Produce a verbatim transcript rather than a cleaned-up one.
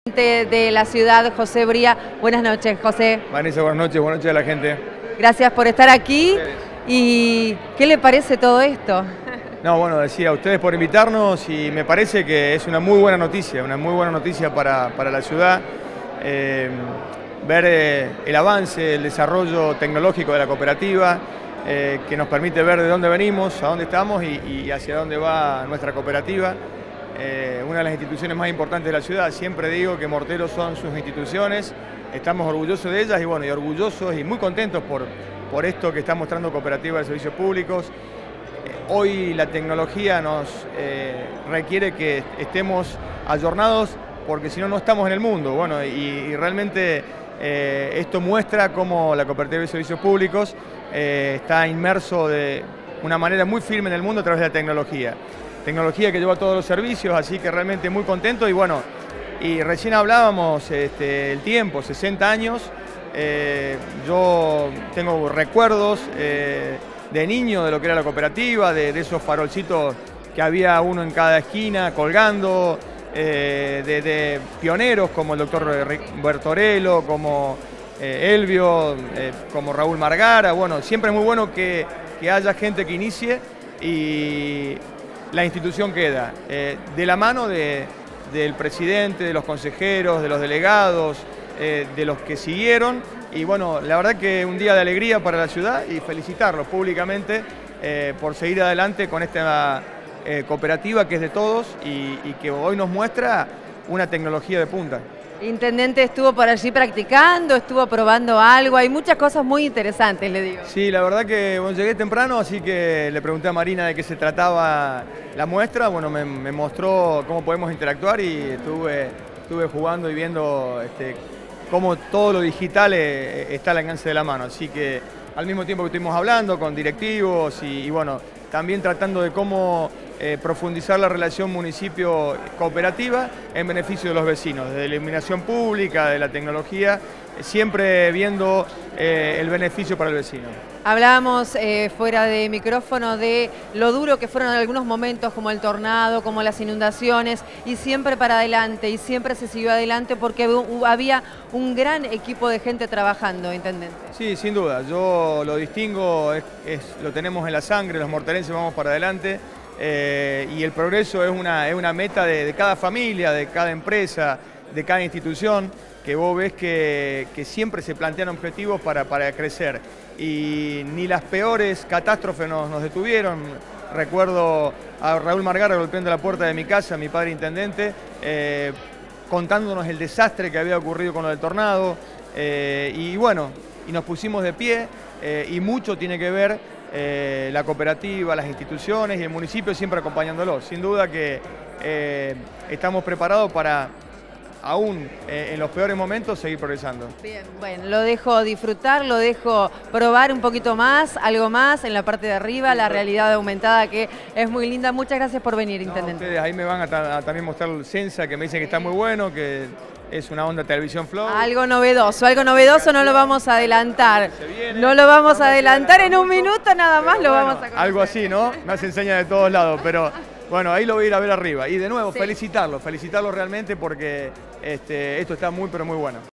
De la ciudad, José Bría. Buenas noches, José. Vanessa, buenas noches, buenas noches a la gente. Gracias por estar aquí. ¿Y qué le parece todo esto? No, bueno, decía a ustedes por invitarnos y me parece que es una muy buena noticia, una muy buena noticia para, para la ciudad. Eh, ver eh, el avance, el desarrollo tecnológico de la cooperativa, eh, que nos permite ver de dónde venimos, a dónde estamos y, y hacia dónde va nuestra cooperativa. Eh, una de las instituciones más importantes de la ciudad. Siempre digo que Morteros son sus instituciones, estamos orgullosos de ellas y bueno, y orgullosos y muy contentos por, por esto que está mostrando Cooperativa de Servicios Públicos. Eh, hoy la tecnología nos eh, requiere que estemos ayornados porque si no, no estamos en el mundo. Bueno, y, y realmente eh, esto muestra cómo la Cooperativa de Servicios Públicos eh, está inmerso de una manera muy firme en el mundo a través de la tecnología. Tecnología que lleva a todos los servicios, así que realmente muy contento y bueno, y recién hablábamos este, el tiempo, sesenta años, eh, yo tengo recuerdos eh, de niño de lo que era la cooperativa, de, de esos farolcitos que había uno en cada esquina colgando, eh, de, de pioneros como el doctor Bertorello, como eh, Elvio, eh, como Raúl Margara. Bueno, siempre es muy bueno que, que haya gente que inicie y la institución queda eh, de la mano de, del presidente, de los consejeros, de los delegados, eh, de los que siguieron. Y bueno, la verdad que un día de alegría para la ciudad y felicitarlos públicamente eh, por seguir adelante con esta eh, cooperativa que es de todos y, y que hoy nos muestra una tecnología de punta. Intendente estuvo por allí practicando, estuvo probando algo, hay muchas cosas muy interesantes, le digo. Sí, la verdad que bueno, llegué temprano, así que le pregunté a Marina de qué se trataba la muestra. Bueno, me, me mostró cómo podemos interactuar y estuve, estuve jugando y viendo este, cómo todo lo digital eh, está al alcance de la mano. Así que al mismo tiempo que estuvimos hablando con directivos y, y bueno, también tratando de cómo eh, profundizar la relación municipio-cooperativa en beneficio de los vecinos, de la iluminación pública, de la tecnología, siempre viendo eh, el beneficio para el vecino. Hablábamos eh, fuera de micrófono de lo duro que fueron algunos momentos como el tornado, como las inundaciones y siempre para adelante y siempre se siguió adelante porque había un gran equipo de gente trabajando, Intendente. Sí, sin duda, yo lo distingo, es, es, lo tenemos en la sangre, los morterenses vamos para adelante eh, y el progreso es una, es una meta de, de cada familia, de cada empresa, de cada institución, que vos ves que, que siempre se plantean objetivos para, para crecer. Y ni las peores catástrofes nos, nos detuvieron. Recuerdo a Raúl Margara golpeando la puerta de mi casa, mi padre intendente, eh, contándonos el desastre que había ocurrido con lo del tornado. Eh, y bueno, y nos pusimos de pie eh, y mucho tiene que ver eh, la cooperativa, las instituciones y el municipio siempre acompañándolo. Sin duda que eh, estamos preparados para aún eh, en los peores momentos seguir progresando. Bien, bueno, lo dejo disfrutar, lo dejo probar un poquito más, algo más en la parte de arriba, la realidad aumentada que es muy linda. Muchas gracias por venir, no, Intendente. Ustedes ahí me van a, a también mostrar el Sensa, que me dicen que está muy bueno, que es una onda televisión flow. Algo novedoso, algo novedoso no lo vamos a adelantar. No lo vamos a adelantar en un minuto, nada más lo vamos a conocer. Algo así, ¿no? Me hace enseña de todos lados, pero bueno, ahí lo voy a ir a ver arriba. Y de nuevo, sí. felicitarlo, felicitarlo realmente porque este, esto está muy, pero muy bueno.